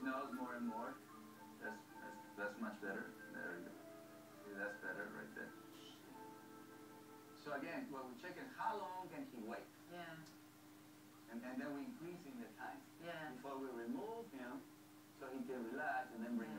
nose more and more. That's much better. There you go. See, that's better right there. So again, what we're checking, how long can he wait? Yeah. And then we're increasing the time. Yeah. Before we remove him, so he can relax and then bring